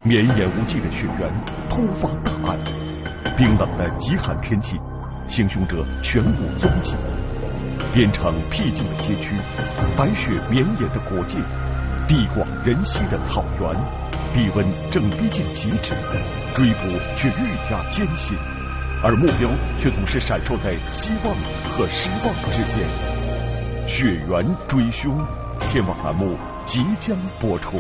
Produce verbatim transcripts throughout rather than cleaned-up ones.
绵延无际的雪原突发大案，冰冷的极寒天气，行凶者全无踪迹。边城僻静的街区，白雪绵延的国界，地广人稀的草原，低温正逼近极致，追捕却愈加艰辛，而目标却总是闪烁在希望和失望之间。雪原追凶，天网栏目即将播出。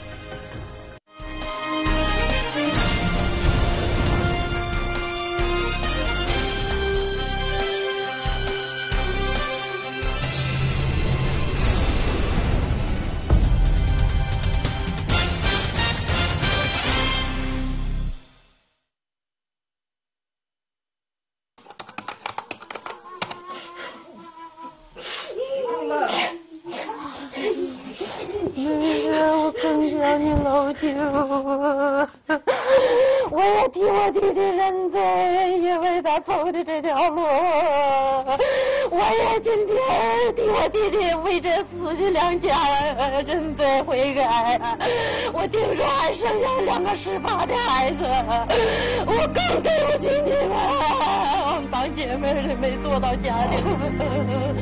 我也替我弟弟认罪，因为他走的这条路。我也今天替我弟弟为这死的两家认罪悔改。我听说还剩下两个十八的孩子，我更对不起你们，我们当姐妹的没做到家庭。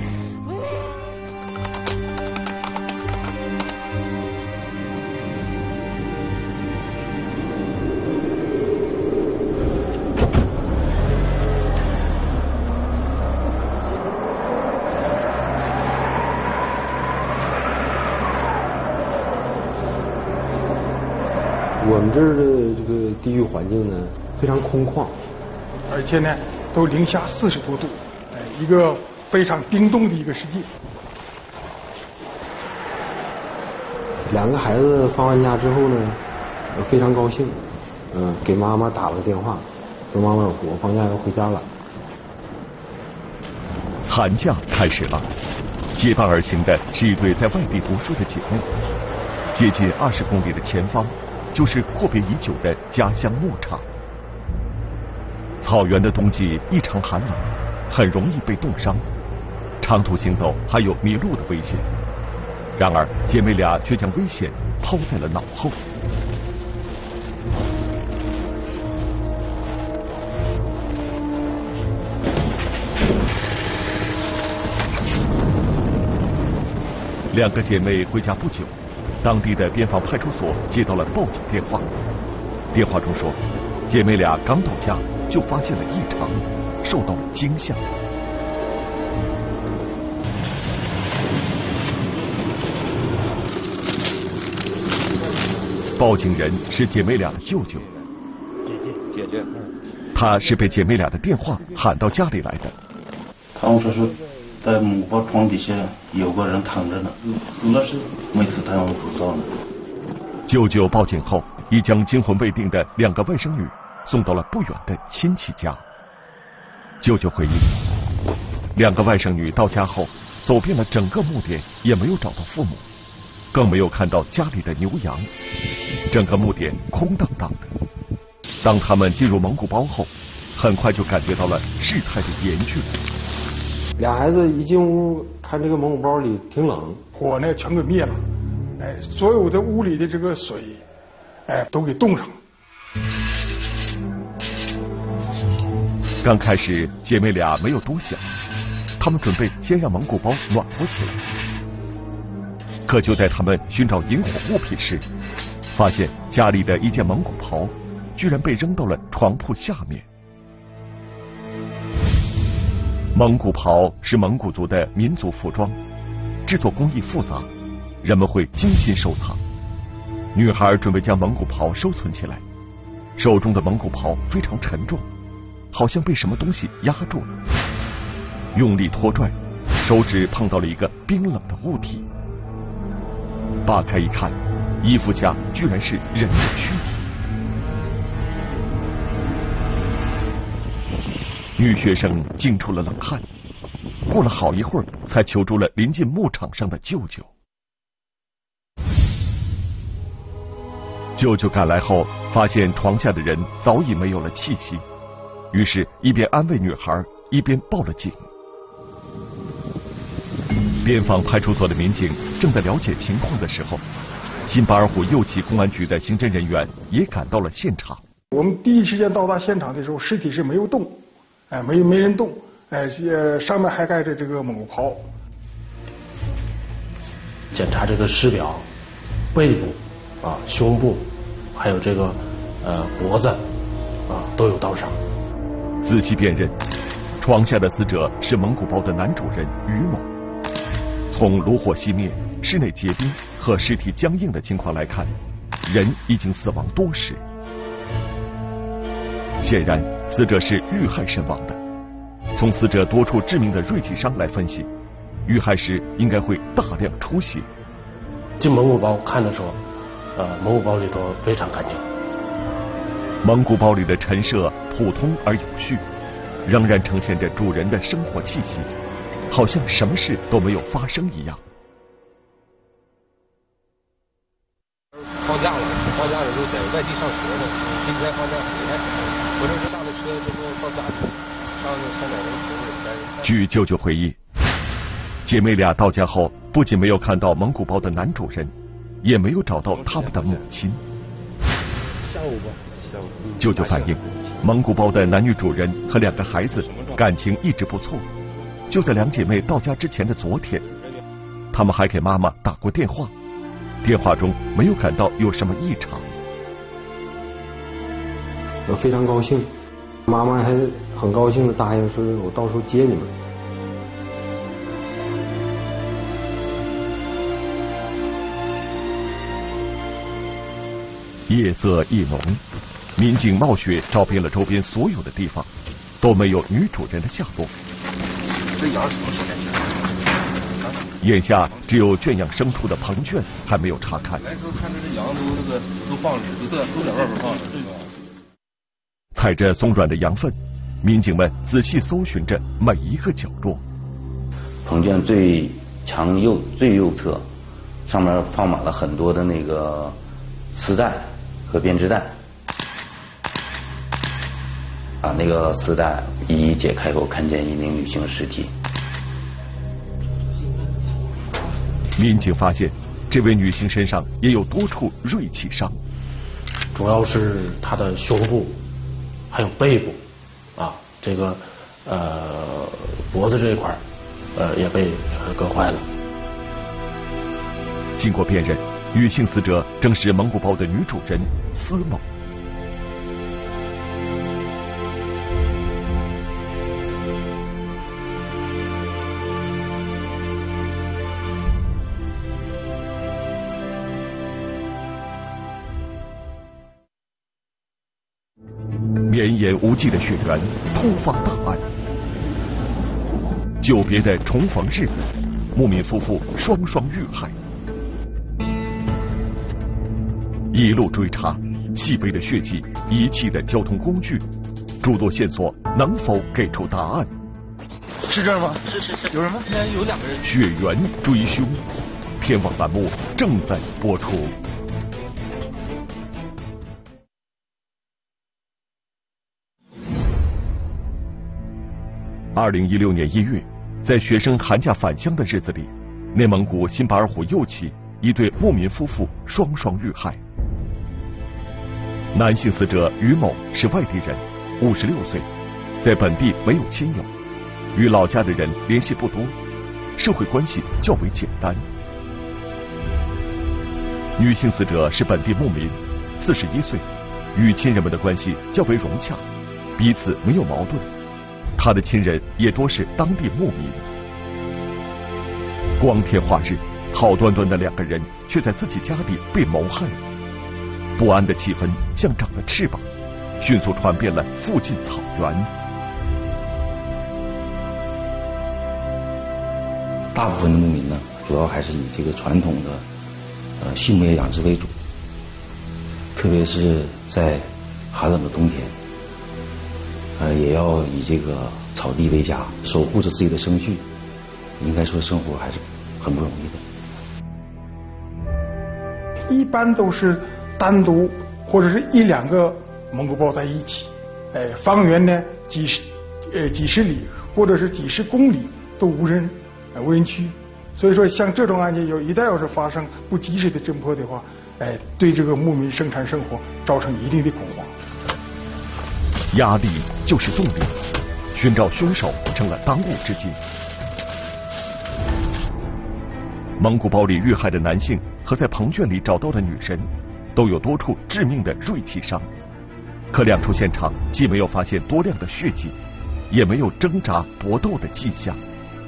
我们这儿的这个地域环境呢，非常空旷， 而且呢，都零下四十多度，哎，一个非常冰冻的一个世界。 两个孩子放完假之后呢，非常高兴，嗯、呃，给妈妈打了个电话，说妈妈我放假要回家了。 寒假开始了，结伴而行的是一对在外地读书的姐妹，接近二十公里的前方。就是阔别已久的家乡牧场。草原的冬季异常寒冷，很容易被冻伤，长途行走还有迷路的危险。然而姐妹俩却将危险抛在了脑后。两个姐妹回家不久，当地的边防派出所接到了报警电话。电话中说，姐妹俩刚到家就发现了异常，受到了惊吓。报警人是姐妹俩的舅舅。 姐姐，姐姐， 他是被姐妹俩的电话喊到家里来的。 他们说是在母包床底下有个人躺着呢，那是没死，他用口罩呢。 舅舅报警后，已将惊魂未定的两个外甥女送到了不远的亲戚家。舅舅回忆，两个外甥女到家后，走遍了整个墓点，也没有找到父母，更没有看到家里的牛羊，整个墓点空荡荡的。当他们进入蒙古包后，很快就感觉到了事态的严峻。 俩孩子一进屋看这个蒙古包里挺冷， 火呢全给灭了，哎，所有的屋里的这个水，哎，都给冻上了。 刚开始姐妹俩没有多想，她们准备先让蒙古包暖和起来。可就在她们寻找引火物品时，发现家里的一件蒙古袍居然被扔到了床铺下面。蒙古袍是蒙古族的民族服装，制作工艺复杂，人们会精心收藏。女孩准备将蒙古袍收存起来，手中的蒙古袍非常沉重，好像被什么东西压住了。用力拖拽，手指碰到了一个冰冷的物体。扒开一看，衣服下居然是人的躯体。女学生惊出了冷汗，过了好一会儿才求助了临近牧场上的舅舅。舅舅赶来后，发现床下的人早已没有了气息，于是一边安慰女孩，一边报了警。边防派出所的民警正在了解情况的时候， 新巴尔虎右旗公安局的刑侦人员也赶到了现场。 我们第一时间到达现场的时候，尸体是没有动，哎，没没人动，哎，呃，上面还盖着这个蒙古袍。 检查这个尸表，背部、啊胸部，还有这个呃脖子，啊都有刀伤。 仔细辨认，床下的死者是蒙古包的男主人于某。从炉火熄灭、室内结冰和尸体僵硬的情况来看，人已经死亡多时。显然，死者是遇害身亡的。从死者多处致命的锐器伤来分析，遇害时应该会大量出血。 进蒙古包看的时候，呃，蒙古包里头非常干净。 蒙古包里的陈设普通而有序，仍然呈现着主人的生活气息，好像什么事都没有发生一样。 放假了，放假的时候在外地上学呢，今天放假回来，回来就下了车之后到家里，上上哪个朋友家。 据舅舅回忆，姐妹俩到家后，不仅没有看到蒙古包的男主人，也没有找到他们的母亲。 下午吧，下午。 舅舅反映，蒙古包的男女主人和两个孩子感情一直不错。就在两姐妹到家之前的昨天，他们还给妈妈打过电话，电话中没有感到有什么异常。 我非常高兴，妈妈还很高兴的答应说我到时候接你们。 夜色一浓，民警冒雪找遍了周边所有的地方，都没有女主人的下落。 这羊什么时间去？ 眼下只有圈养牲畜的棚圈还没有查看。 来时候看着这羊都那个都放着，都在都在外边放着。这个踩着松软的羊粪，民警们仔细搜寻着每一个角落。 棚圈最墙右最右侧，上面放满了很多的那个丝带和编织带。把那个丝带一一解开后，看见一名女性尸体。 民警发现，这位女性身上也有多处锐器伤， 主要是她的胸部，还有背部，啊，这个呃脖子这一块，呃也被割坏了。 经过辨认，女性死者正是蒙古包的女主人司某。绵延无际的血缘，突发大案。久别的重逢日子，牧民夫妇双双遇害。一路追查，细微的血迹，遗弃的交通工具，诸多线索能否给出答案？ 是这儿吗？是是是，有人吗？现在有两个人。 血缘追凶，天网栏目正在播出。二零一六年一月，在学生寒假返乡的日子里，内蒙古新巴尔虎右旗一对牧民夫妇双双遇害。男性死者于某是外地人，五十六岁，在本地没有亲友，与老家的人联系不多，社会关系较为简单。女性死者是本地牧民，四十一岁，与亲人们的关系较为融洽，彼此没有矛盾。他的亲人也多是当地牧民。光天化日，好端端的两个人却在自己家里被谋害了。不安的气氛像长了翅膀，迅速传遍了附近草原。 大部分的牧民呢，主要还是以这个传统的呃畜牧业养殖为主，特别是在寒冷的冬天。呃，也要以这个草地为家，守护着自己的生畜，应该说生活还是很不容易的。一般都是单独或者是一两个蒙古包在一起，哎，方圆呢几十呃几十里或者是几十公里都无人呃无人区， 所以说，像这种案件，有一旦要是发生不及时的侦破的话，哎，对这个牧民生产生活造成一定的恐慌。 压力就是动力，寻找凶手成了当务之急。蒙古包里遇害的男性和在棚圈里找到的女人，都有多处致命的锐器伤，可两处现场既没有发现多量的血迹，也没有挣扎搏斗的迹象。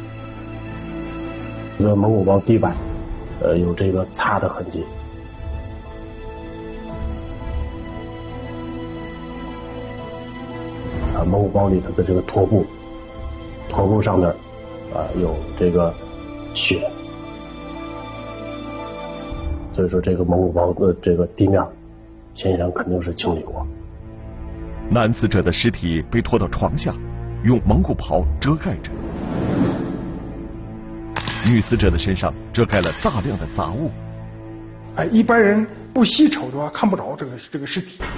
这个蒙古包地板，呃，有这个擦的痕迹。啊，蒙古包里头的这个拖布，拖布上面，啊，有这个血。所以说，这个蒙古包的这个地面，显然肯定是清理过。 男死者的尸体被拖到床下，用蒙古袍遮盖着。女死者的身上遮盖了大量的杂物， 哎，一般人不细瞅的话看不着这个这个尸体。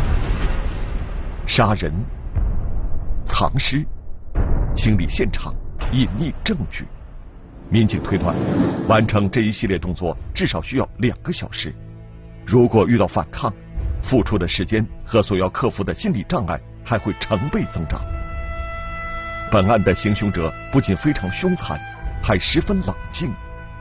杀人、藏尸、清理现场、隐匿证据，民警推断，完成这一系列动作至少需要两个小时。如果遇到反抗，付出的时间和所要克服的心理障碍还会成倍增长。本案的行凶者不仅非常凶残，还十分冷静。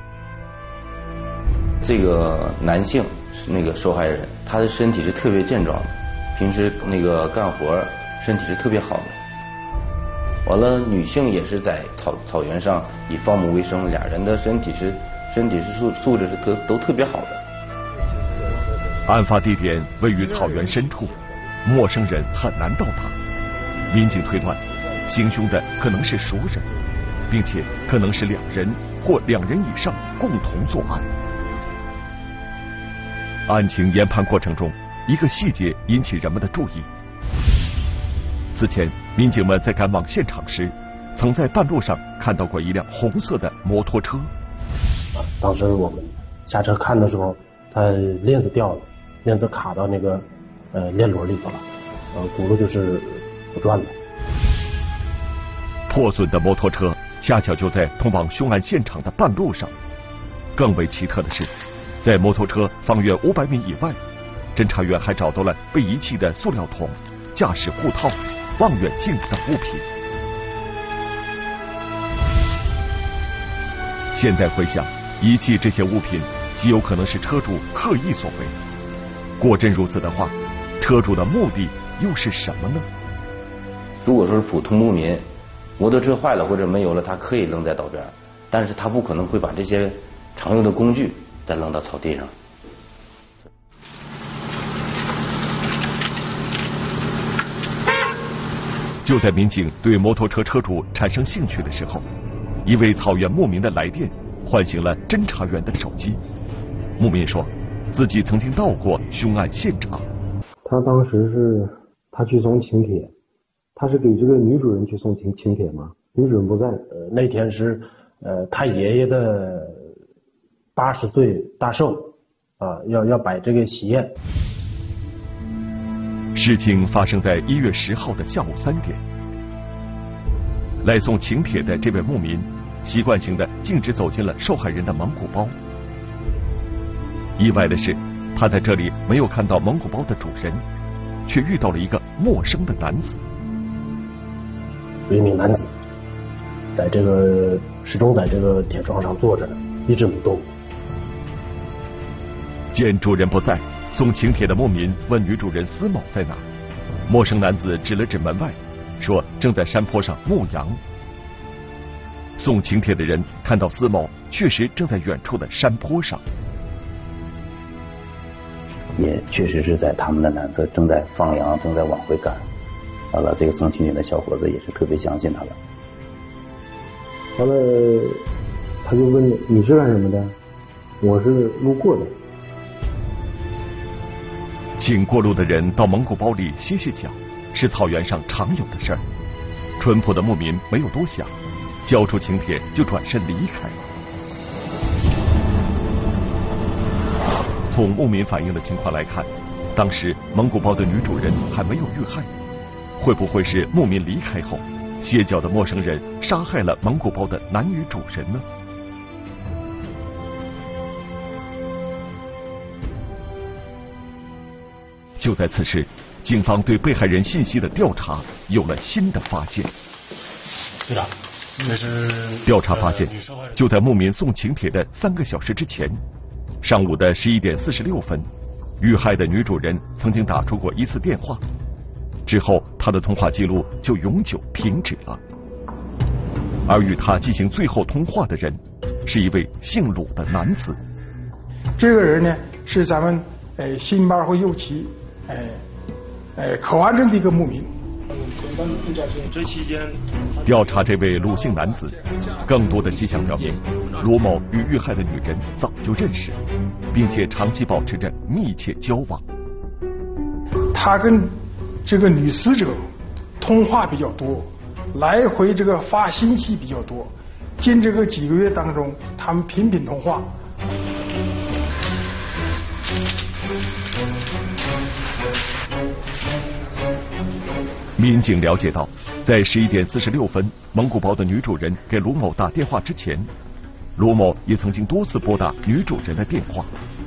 这个男性是那个受害人，他的身体是特别健壮的，平时那个干活身体是特别好的。完了，女性也是在草草原上以放牧为生，俩人的身体是身体是素素质是特都特别好的。 案发地点位于草原深处，陌生人很难到达。民警推断，行凶的可能是熟人，并且可能是两人或两人以上共同作案。案情研判过程中，一个细节引起人们的注意。此前，民警们在赶往现场时，曾在半路上看到过一辆红色的摩托车。 当时我们下车看的时候，它链子掉了，链子卡到那个呃链轮里头了，呃，轱辘就是不转了。 破损的摩托车恰巧就在通往凶案现场的半路上。更为奇特的是，在摩托车方圆五百米以外，侦查员还找到了被遗弃的塑料桶、驾驶护套、望远镜等物品。现在回想，遗弃这些物品极有可能是车主刻意所为。果真如此的话，车主的目的又是什么呢？ 如果说是普通牧民，摩托车坏了或者没有了，他可以扔在道边，但是他不可能会把这些常用的工具再扔到草地上。 就在民警对摩托车车主产生兴趣的时候，一位草原牧民的来电唤醒了侦查员的手机。牧民说，自己曾经到过凶案现场。 他当时是他去送请帖，他是给这个女主人去送请请帖吗？女主人不在。 呃，那天是呃他爷爷的八十岁大寿啊、呃，要要摆这个喜宴。 事情发生在一月十号的下午三点。来送请帖的这位牧民，习惯性的径直走进了受害人的蒙古包。意外的是，他在这里没有看到蒙古包的主人，却遇到了一个陌生的男子。 有一名男子，在这个始终在这个铁床上坐着呢，一直不动。 见主人不在，送请帖的牧民问女主人司某在哪。陌生男子指了指门外，说正在山坡上牧羊。送请帖的人看到司某确实正在远处的山坡上， 也确实是在他们的南侧正在放羊，正在往回赶。完了，这个送请帖的小伙子也是特别相信他的。 完了，他就问你是干什么的？我是路过的。 请过路的人到蒙古包里歇歇脚，是草原上常有的事儿。淳朴的牧民没有多想，交出请帖就转身离开。从牧民反映的情况来看，当时蒙古包的女主人还没有遇害，会不会是牧民离开后，歇脚的陌生人杀害了蒙古包的男女主人呢？ 就在此时，警方对被害人信息的调查有了新的发现。 队长，这是调查发现，就在牧民送请帖的三个小时之前，上午的十一点四十六分，遇害的女主人曾经打出过一次电话，之后她的通话记录就永久停止了。而与她进行最后通话的人，是一位姓鲁的男子。 这个人呢，是咱们呃新巴会右旗呃呃口岸镇的一个牧民。 这期间， 调查这位鲁姓男子，更多的迹象表明，卢某与遇害的女人早就认识，并且长期保持着密切交往。 他跟这个女死者通话比较多，来回这个发信息比较多。近这个几个月当中，他们频频通话。 民警了解到，在十一点四十六分，蒙古包的女主人给卢某打电话之前，卢某也曾经多次拨打女主人的电话。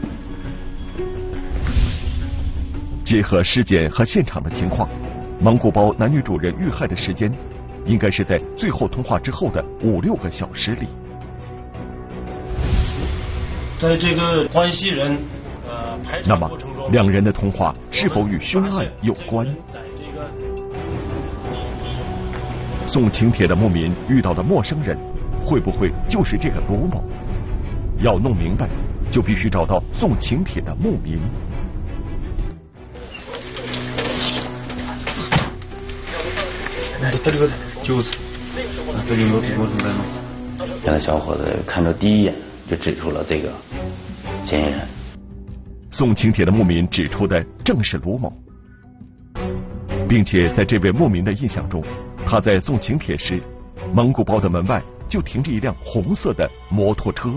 结合尸检和现场的情况，蒙古包男女主人遇害的时间，应该是在最后通话之后的五六个小时里。 在这个关系人呃排查过程中， 两人的通话是否与凶案有关？送请帖的牧民遇到的陌生人，会不会就是这个卢某？要弄明白，就必须找到送请帖的牧民。 就是这有没有主播存在吗？ 那个小伙子看着第一眼就指出了这个嫌疑人。 送请帖的牧民指出的正是卢某，并且在这位牧民的印象中，他在送请帖时，蒙古包的门外就停着一辆红色的摩托车。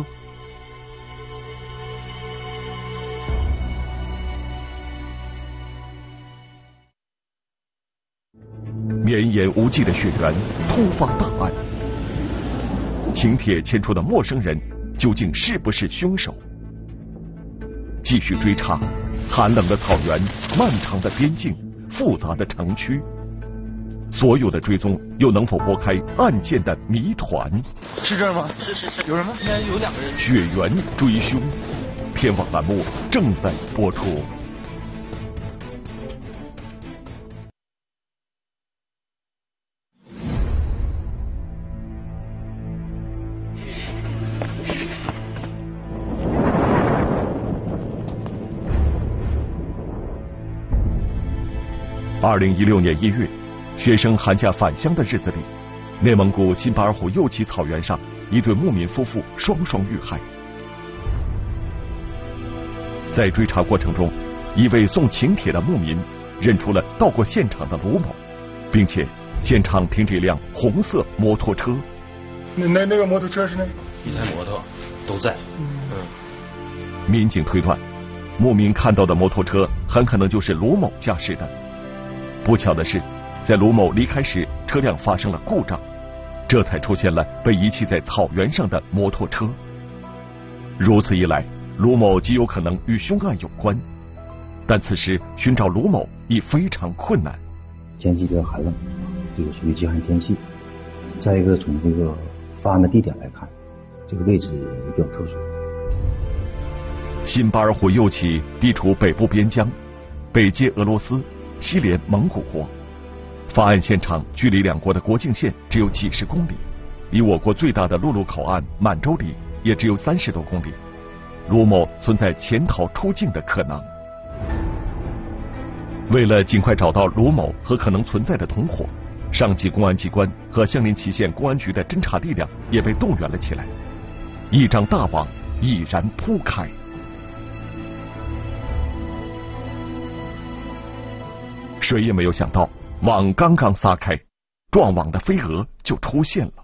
绵延无际的血缘，突发大案。请帖牵出的陌生人究竟是不是凶手？继续追查，寒冷的草原，漫长的边境，复杂的城区，所有的追踪又能否拨开案件的谜团？ 是这儿吗？是是是，有人吗？现在有两个人。 血缘追凶，天网栏目正在播出。二零一六年一月，学生寒假返乡的日子里，内蒙古新巴尔虎右旗草原上，一对牧民夫妇双双遇害。在追查过程中，一位送请帖的牧民认出了到过现场的卢某，并且现场停着一辆红色摩托车。 那那那个摩托车是那一台摩托都在。嗯嗯。民警推断，牧民看到的摩托车很可能就是卢某驾驶的。不巧的是，在卢某离开时，车辆发生了故障，这才出现了被遗弃在草原上的摩托车。如此一来，卢某极有可能与凶案有关，但此时寻找卢某已非常困难。 天气比较寒冷，这个属于极寒天气。再一个，从这个发案的地点来看，这个位置也比较特殊。 新巴尔虎右旗地处北部边疆，北接俄罗斯，西连蒙古国。发案现场距离两国的国境线只有几十公里，离我国最大的陆路口岸满洲里也只有三十多公里。卢某存在潜逃出境的可能。为了尽快找到卢某和可能存在的同伙，上级公安机关和相邻祁县公安局的侦查力量也被动员了起来，一张大网已然铺开。谁也没有想到，网刚刚撒开，撞网的飞蛾就出现了。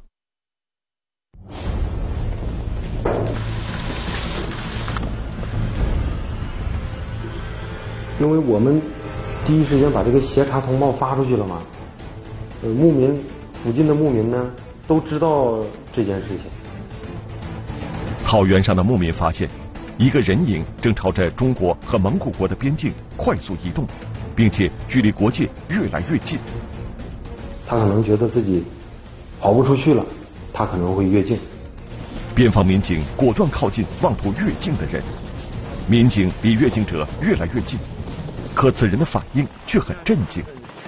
因为我们第一时间把这个协查通报发出去了嘛，呃，牧民附近的牧民呢都知道这件事情。 草原上的牧民发现，一个人影正朝着中国和蒙古国的边境快速移动。 并且距离国界越来越近。 他可能觉得自己跑不出去了，他可能会越境。 边防民警果断靠近妄图越境的人，民警离越境者越来越近，可此人的反应却很震惊。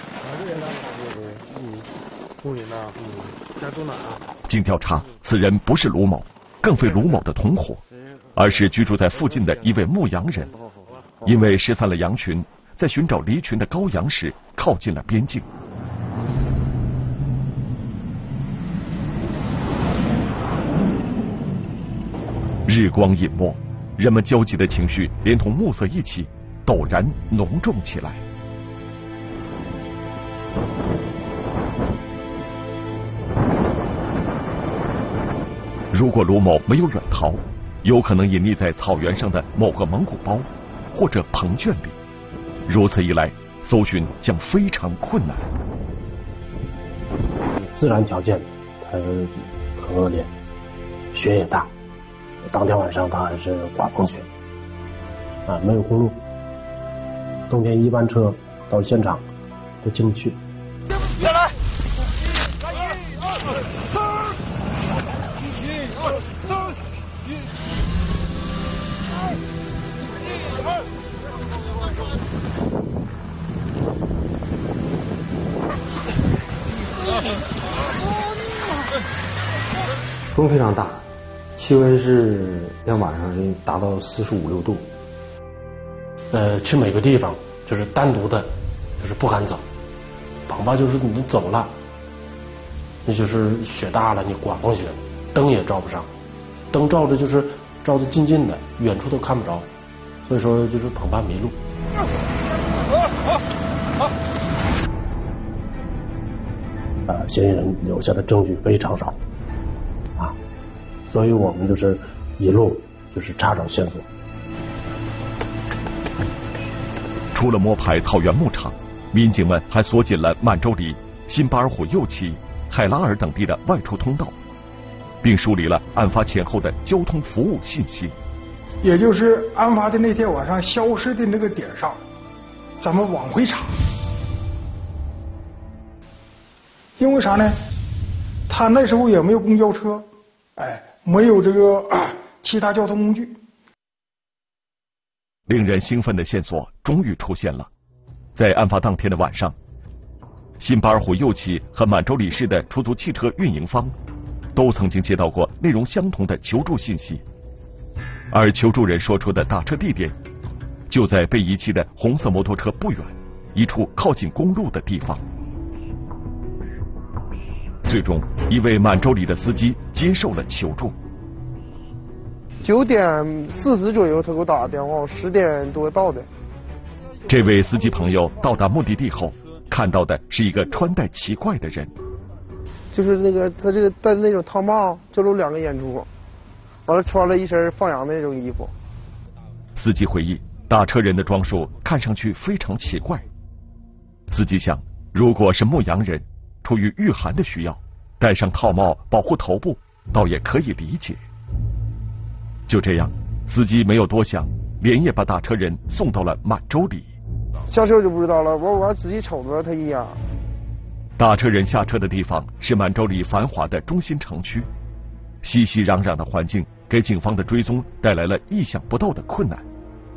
经调查，此人不是卢某，更非卢某的同伙，而是居住在附近的一位牧羊人。因为失散了羊群，在寻找离群的羔羊时，靠近了边境。日光隐没，人们焦急的情绪连同暮色一起，陡然浓重起来。如果卢某没有远逃，有可能隐匿在草原上的某个蒙古包或者棚圈里，如此一来，搜寻将非常困难。 自然条件它很恶劣，雪也大，当天晚上它还是刮风雪，啊，没有公路，冬天一班车到现场都进不去。 下来！ 风非常大，气温是像晚上达到四十五六度。 呃，去每个地方就是单独的，就是不敢走，恐怕就是你走了，那就是雪大了，你刮风雪，灯也照不上，灯照着就是照得近近的，远处都看不着，所以说就是恐怕迷路。呃，嫌疑人留下的证据非常少，啊，所以我们就是一路就是查找线索。 除了摸排草原牧场，民警们还锁紧了满洲里、新巴尔虎右旗、海拉尔等地的外出通道，并梳理了案发前后的交通服务信息。 也就是案发的那天晚上消失的那个点上，咱们往回查。因为啥呢？他那时候也没有公交车，哎，没有这个、啊、其他交通工具。 令人兴奋的线索终于出现了。在案发当天的晚上，新巴尔虎右旗和满洲里市的出租汽车运营方都曾经接到过内容相同的求助信息，而求助人说出的打车地点就在被遗弃的红色摩托车不远，一处靠近公路的地方。最终，一位满洲里的司机接受了求助。 九点四十左右，他给我打个电话，我十点多到的。 这位司机朋友到达目的地后，看到的是一个穿戴奇怪的人， 就是那个他这个戴那种汤帽，就露两个眼珠，完了穿了一身放羊的那种衣服。 司机回忆，打车人的装束看上去非常奇怪。司机想，如果是牧羊人，出于御寒的需要，戴上套帽保护头部，倒也可以理解。就这样，司机没有多想，连夜把打车人送到了满洲里。 下车就不知道了，我我还仔细瞅了他一眼。 打车人下车的地方是满洲里繁华的中心城区，熙熙攘攘的环境给警方的追踪带来了意想不到的困难。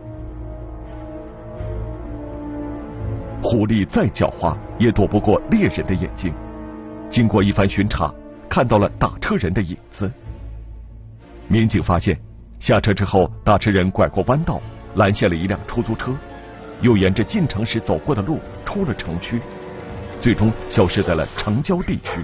狐狸再狡猾，也躲不过猎人的眼睛。经过一番巡查，看到了打车人的影子。民警发现，下车之后，打车人拐过弯道，拦下了一辆出租车，又沿着进城时走过的路出了城区，最终消失在了城郊地区。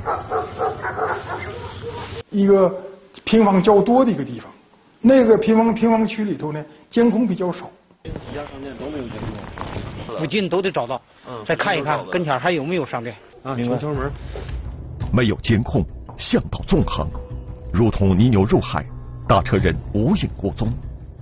一个平房较多的一个地方，那个平房平房区里头呢，监控比较少。 几家商店都没有监控，附近都得找到，嗯，再看一看跟前还有没有商店啊。敲敲门， 没有监控，向导纵横，如同泥牛入海，打车人无影无踪。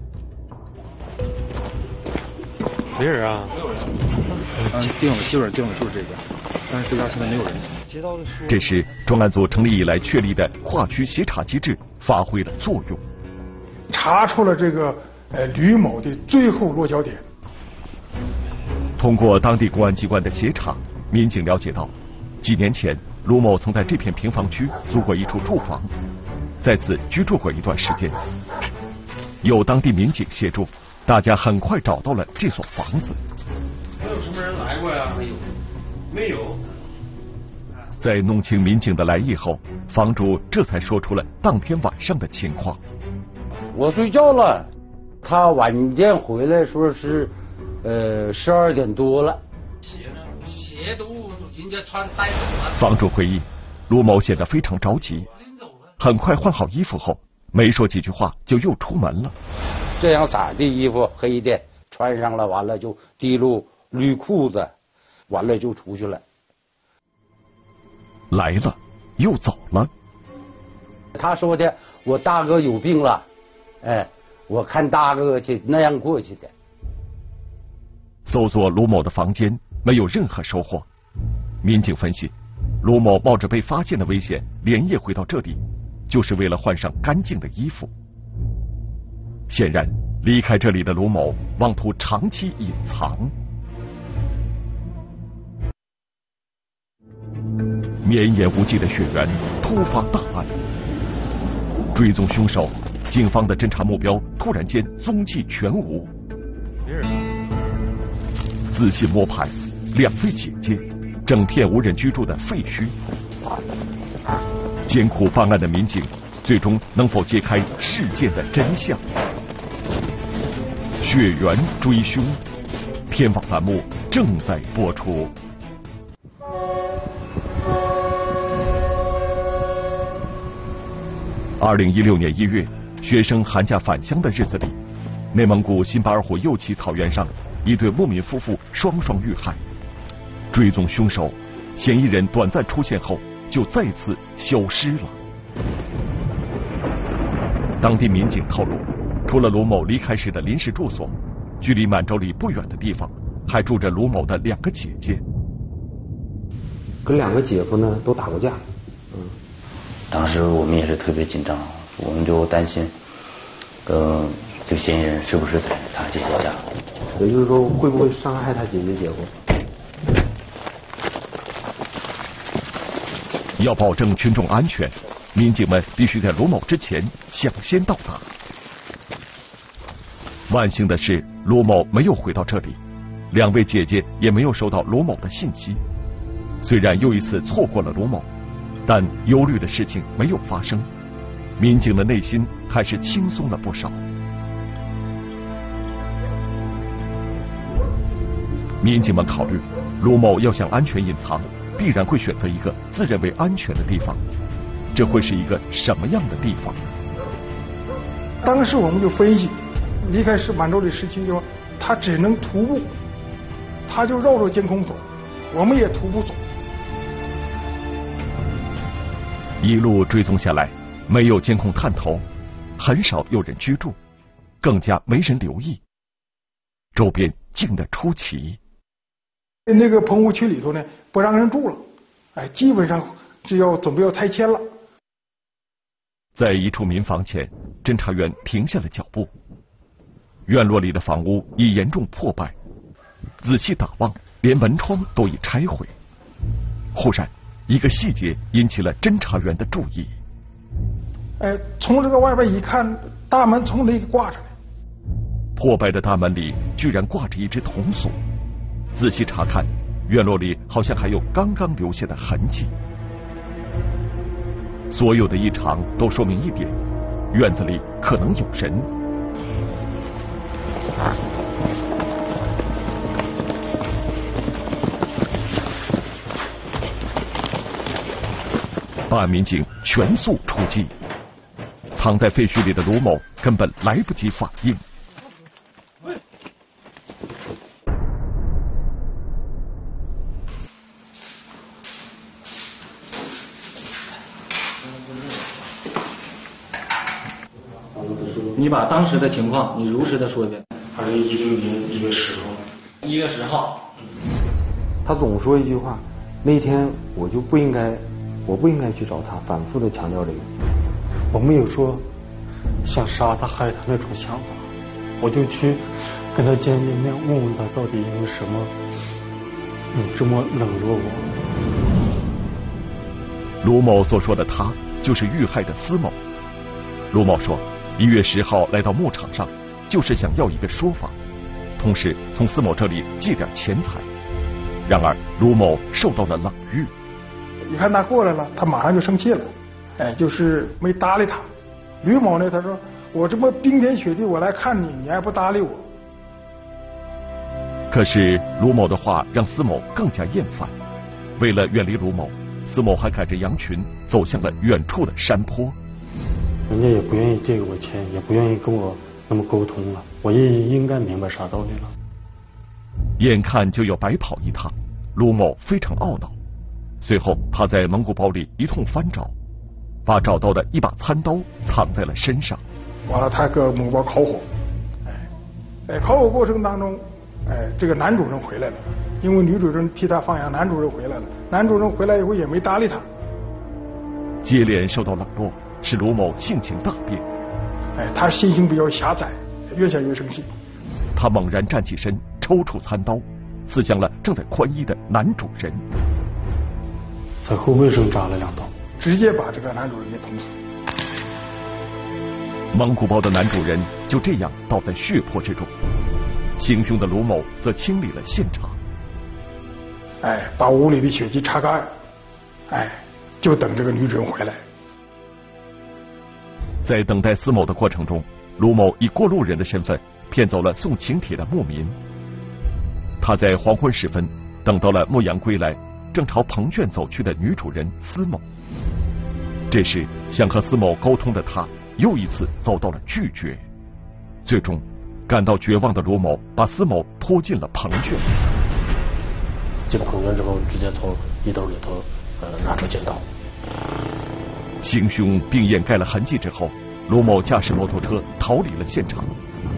没人啊？ 没有人。嗯，定了，基本上定了就是这家，但是这家现在没有人。 这时，专案组成立以来确立的跨区协查机制发挥了作用， 查出了这个呃吕某的最后落脚点。 通过当地公安机关的协查，民警了解到，几年前卢某曾在这片平房区租过一处住房，在此居住过一段时间。有当地民警协助，大家很快找到了这所房子。 没有什么人来过呀？没有，没有。 在弄清民警的来意后，房主这才说出了当天晚上的情况。 我睡觉了，他晚间回来说是，呃，十二点多了。 鞋呢？ 鞋都人家穿带走了。 房主回忆，卢某显得非常着急，很快换好衣服后，没说几句话就又出门了。 这样色的衣服黑的穿上了，完了就提溜绿裤子，完了就出去了。 来了，又走了。 他说的，我大哥有病了，哎，我看大哥去那样过去的。 搜索卢某的房间，没有任何收获。民警分析，卢某冒着被发现的危险连夜回到这里，就是为了换上干净的衣服。显然，离开这里的卢某妄图长期隐藏。绵延无际的血缘，突发大案。追踪凶手，警方的侦查目标突然间踪迹全无。仔细摸排，两位姐姐，整片无人居住的废墟。艰苦办案的民警，最终能否揭开事件的真相？血缘追凶，天网栏目正在播出。二零一六年一月，学生寒假返乡的日子里，内蒙古新巴尔虎右旗草原上，一对牧民夫妇双双遇害。追踪凶手，嫌疑人短暂出现后就再次消失了。当地民警透露，除了卢某离开时的临时住所，距离满洲里不远的地方还住着卢某的两个姐姐。 跟两个姐夫呢都打过架。嗯。 当时我们也是特别紧张，我们就担心，呃，这个嫌疑人是不是在他姐姐家？ 也就是说，会不会伤害他姐姐姐夫？ 要保证群众安全，民警们必须在卢某之前抢先到达。万幸的是，卢某没有回到这里，两位姐姐也没有收到卢某的信息。虽然又一次错过了卢某，但忧虑的事情没有发生，民警的内心还是轻松了不少。民警们考虑，卢某要想安全隐藏，必然会选择一个自认为安全的地方，这会是一个什么样的地方？ 当时我们就分析，离开是满洲里市区的话，他只能徒步，他就绕着监控走，我们也徒步走。 一路追踪下来，没有监控探头，很少有人居住，更加没人留意，周边静得出奇。 那个棚户区里头呢，不让人住了，哎，基本上就要准备要拆迁了。 在一处民房前，侦查员停下了脚步。院落里的房屋已严重破败，仔细打望，连门窗都已拆毁。忽然，一个细节引起了侦查员的注意。 哎，从这个外边一看，大门从那个挂着呢。 破败的大门里居然挂着一只铜锁。仔细查看，院落里好像还有刚刚留下的痕迹。所有的异常都说明一点：院子里可能有人。办案民警全速出击，藏在废墟里的卢某根本来不及反应。 你把当时的情况你如实的说一遍。 二零一六年一月十号。 一月十号。 他总说一句话，那天我就不应该，我不应该去找他，反复的强调这个。 我没有说想杀他害他那种想法，我就去跟他见见面，问问他到底因为什么你这么冷落我。 卢某所说的他就是遇害的司某。卢某说，一月十号来到牧场上，就是想要一个说法，同时从司某这里借点钱财。然而卢某受到了冷遇。 一看他过来了，他马上就生气了，哎，就是没搭理他。吕某呢，他说我这么冰天雪地我来看你，你还不搭理我。 可是卢某的话让司某更加厌烦。为了远离卢某，司某还赶着羊群走向了远处的山坡。 人家也不愿意借给我钱，也不愿意跟我那么沟通了，我也应该明白啥道理了。 眼看就要白跑一趟，卢某非常懊恼。随后他在蒙古包里一通翻找，把找到的一把餐刀藏在了身上。 完了，他搁蒙古包烤火，哎，在烤火过程当中，哎，这个男主人回来了，因为女主人替他放羊，男主人回来了，男主人回来以后也没搭理他。 接连受到冷落，使卢某性情大变。 哎，他心性比较狭窄，越想越生气。 他猛然站起身，抽出餐刀，刺向了正在宽衣的男主人， 在后背上扎了两刀， 直接把这个男主人给捅死。 蒙古包的男主人就这样倒在血泊之中，行凶的卢某则清理了现场， 哎，把屋里的血迹擦干，哎，就等这个女主人回来。 在等待司某的过程中，卢某以过路人的身份骗走了送请帖的牧民。他在黄昏时分等到了牧羊归来，正朝棚圈走去的女主人司某。这时想和司某沟通的他又一次遭到了拒绝，最终感到绝望的卢某把司某拖进了棚圈。 进棚圈之后，直接从衣兜里头呃拿出剪刀。 行凶并掩盖了痕迹之后，卢某驾驶摩托车逃离了现场。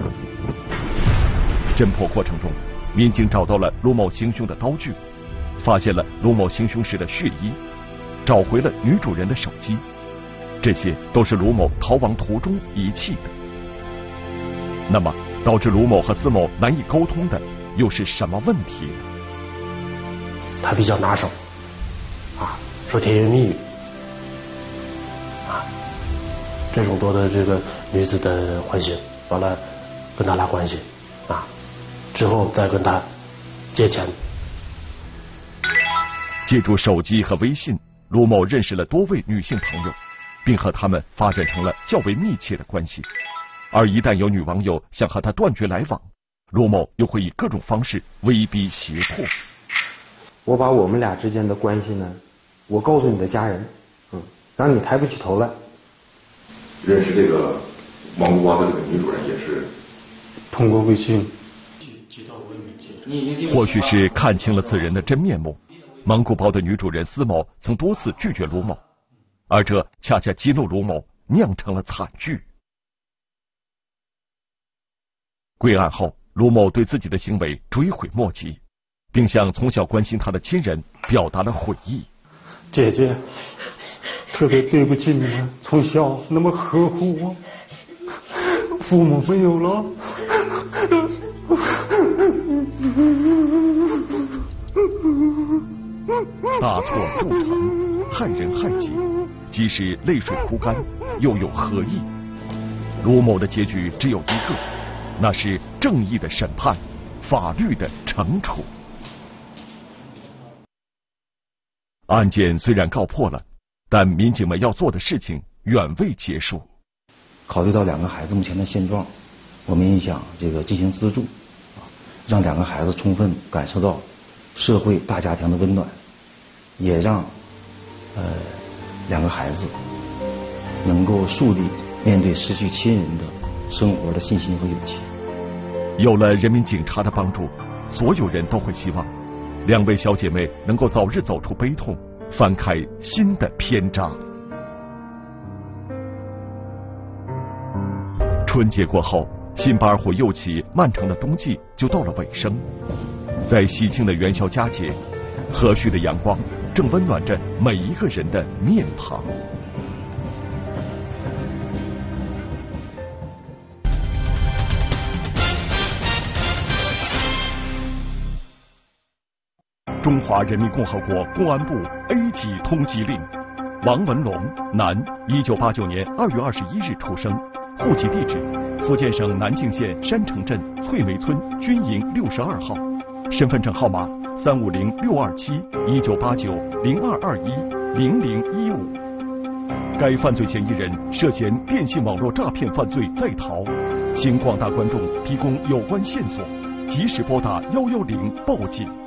侦破过程中，民警找到了卢某行凶的刀具，发现了卢某行凶时的血衣，找回了女主人的手机，这些都是卢某逃亡途中遗弃的。那么导致卢某和司某难以沟通的又是什么问题呢？ 他比较拿手啊，说甜言蜜语啊，这种夺得这个女子的欢心，完了跟他拉关系啊，之后再跟他借钱。 借助手机和微信，卢某认识了多位女性朋友，并和他们发展成了较为密切的关系。而一旦有女网友想和他断绝来往，卢某又会以各种方式威逼胁迫。 我把我们俩之间的关系呢，我告诉你的家人，嗯，让你抬不起头来。 认识这个蒙古包的这个女主人也是通过微信。 或许是看清了此人的真面目，蒙古包的女主人司某曾多次拒绝卢某，而这恰恰激怒卢某，酿成了惨剧。归案后，卢某对自己的行为追悔莫及，并向从小关心他的亲人表达了悔意。 姐姐，特别对不起你们从小那么呵护我，父母没有了。 大错铸成，害人害己，即使泪水哭干，又有何意？卢某的结局只有一个，那是正义的审判，法律的惩处。案件虽然告破了，但民警们要做的事情远未结束。 考虑到两个孩子目前的现状，我们也想这个进行资助，让两个孩子充分感受到社会大家庭的温暖，也让呃两个孩子能够树立面对失去亲人的生活的信心和勇气。 有了人民警察的帮助，所有人都会希望两位小姐妹能够早日走出悲痛，翻开新的篇章。春节过后，辛巴尔虎又起，漫长的冬季就到了尾声。在喜庆的元宵佳节，和煦的阳光正温暖着每一个人的面庞。 中华人民共和国公安部 A 级通缉令。王文龙，男，一九八九年二月二十一日出生，户籍地址福建省南靖县山城镇翠梅村军营六十二号，身份证号码三五零六二七一九八九零二二一零零一五。该犯罪嫌疑人涉嫌电信网络诈骗犯罪在逃，请广大观众提供有关线索，及时拨打幺幺零报警。